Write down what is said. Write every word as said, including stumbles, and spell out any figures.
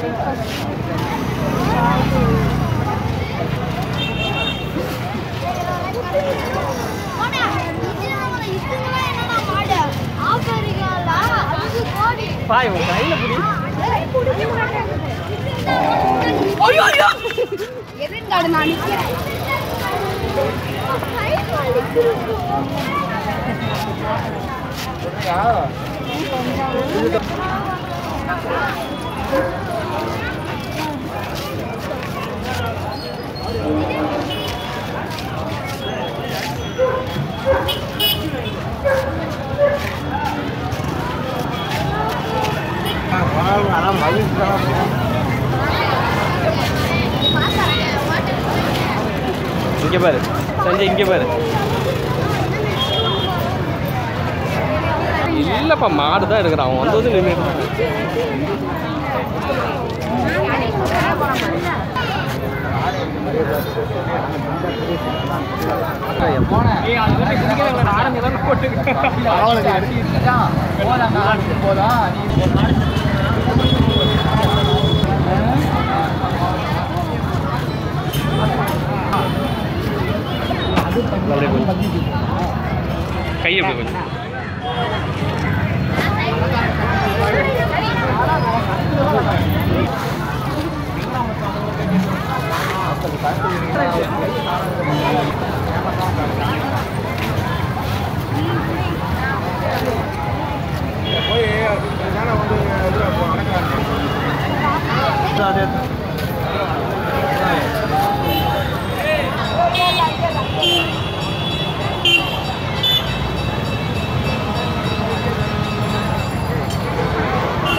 பாய் உன் கையில புடி. ஐயோ ஐயோ எதுங்கட நான் நிக்கிறேன். இங்க பாரு சஞ்சய், இங்க பாரு. இல்லப்பா மாடு தான் எடுக்கிறான். அவன் வந்தது நின்றுட்டு கையை எப்படி கொஞ்சம்